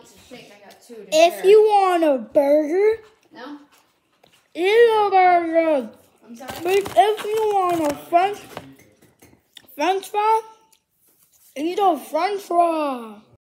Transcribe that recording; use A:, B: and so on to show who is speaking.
A: wants a shake, I got 2 to
B: If
A: share.
B: you want a burger,
A: No?
B: eat a burger.
A: I'm sorry?
B: But if you want a French fry, eat a French fry.